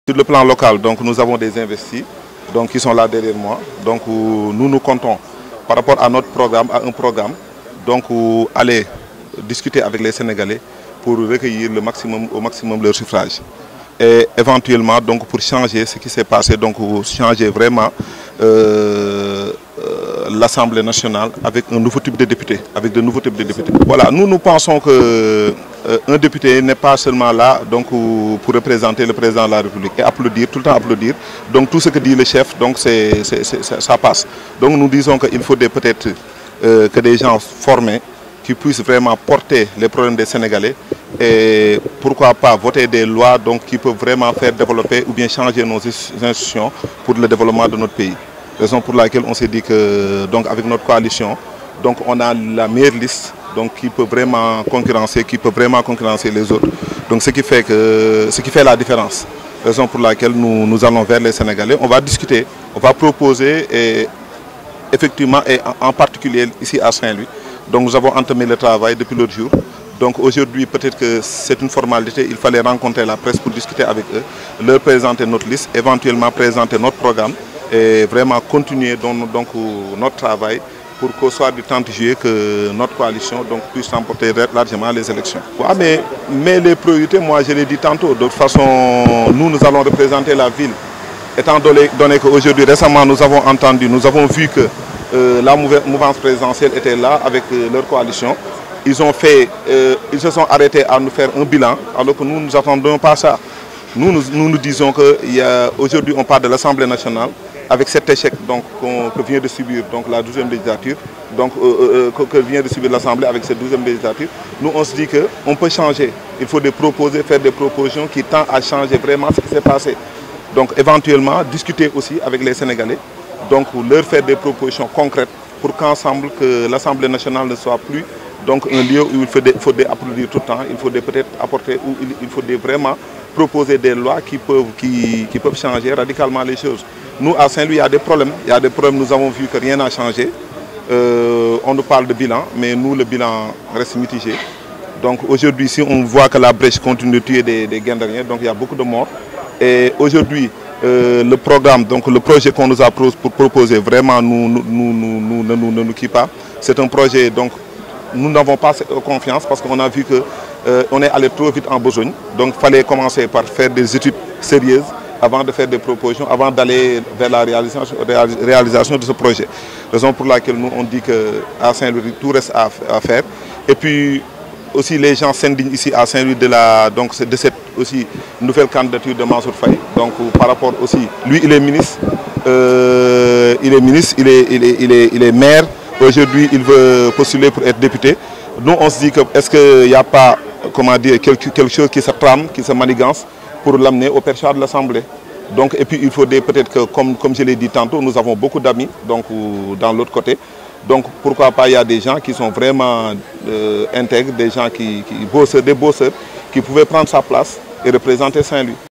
Sur le plan local, donc, nous avons des investis donc, qui sont là derrière moi. Donc, nous comptons par rapport à notre programme, à un programme, donc aller discuter avec les Sénégalais pour recueillir au maximum leur suffrage. Et éventuellement, donc, pour changer ce qui s'est passé, donc changer vraiment l'Assemblée nationale avec un nouveau type de député, avec de nouveaux types de députés. Voilà, nous pensons que un député n'est pas seulement là donc, pour représenter le président de la République et applaudir, tout le temps applaudir. Donc tout ce que dit le chef, donc ça passe. Donc nous disons qu'il faudrait peut-être que des gens formés qui puissent vraiment porter les problèmes des Sénégalais et pourquoi pas voter des lois donc, qui peuvent vraiment faire développer ou bien changer nos institutions pour le développement de notre pays. Raison pour laquelle on s'est dit que donc, avec notre coalition, donc, on a la meilleure liste donc, qui peut vraiment concurrencer les autres. Donc ce qui fait la différence. Raison pour laquelle nous allons vers les Sénégalais. On va discuter, on va proposer et effectivement et en particulier ici à Saint-Louis. Donc nous avons entamé le travail depuis l'autre jour. Donc aujourd'hui, peut-être que c'est une formalité, il fallait rencontrer la presse pour discuter avec eux, leur présenter notre liste, éventuellement présenter notre programme et vraiment continuer donc notre travail pour qu'au soir du 30 juillet, que notre coalition donc, puisse remporter largement les élections. Ouais, mais les priorités, moi je l'ai dit tantôt, de toute façon, nous allons représenter la ville. Étant donné qu'aujourd'hui, récemment, nous avons vu que la mouvance présidentielle était là avec leur coalition. Ils se sont arrêtés à nous faire un bilan, alors que nous n'attendons pas ça. Nous disons qu'aujourd'hui, on parle de l'Assemblée nationale, avec cet échec donc, que vient de subir donc, la 12e législature, donc, que vient de subir l'Assemblée avec cette 12e législature, nous on se dit qu'on peut changer. Il faut faire des propositions qui tendent à changer vraiment ce qui s'est passé. Donc éventuellement discuter aussi avec les Sénégalais, donc leur faire des propositions concrètes pour qu'ensemble que l'Assemblée nationale ne soit plus donc, un lieu où il faudrait applaudir tout le temps, il faudrait peut-être apporter, où il faudrait vraiment proposer des lois qui peuvent changer radicalement les choses. Nous, à Saint-Louis, il y a des problèmes. Nous avons vu que rien n'a changé. On nous parle de bilan, mais nous, le bilan reste mitigé. Donc aujourd'hui, si on voit que la brèche continue de tuer des Guindériens, donc il y a beaucoup de morts. Et aujourd'hui, le programme, donc le projet qu'on nous a pour proposer, vraiment, ne nous quitte pas. C'est un projet, donc nous n'avons pas confiance parce qu'on a vu qu'on est allé trop vite en besogne. Donc il fallait commencer par faire des études sérieuses avant de faire des propositions, avant d'aller vers la réalisation de ce projet. Raison pour laquelle nous on dit qu'à Saint-Louis, tout reste à faire. Et puis aussi les gens s'indignent ici à Saint-Louis de cette aussi nouvelle candidature de Mansour Faye. Donc par rapport aussi, lui il est ministre, il est maire. Aujourd'hui il veut postuler pour être député. Nous on se dit que est-ce qu'il n'y a pas comment dire, quelque chose qui se trame, qui se manigance pour l'amener au perchoir de l'Assemblée. Donc, et puis il faudrait peut-être que, comme je l'ai dit tantôt, nous avons beaucoup d'amis donc, dans l'autre côté. Donc pourquoi pas, il y a des gens qui sont vraiment intègres, des gens des bosseurs, qui pouvaient prendre sa place et représenter Saint-Louis.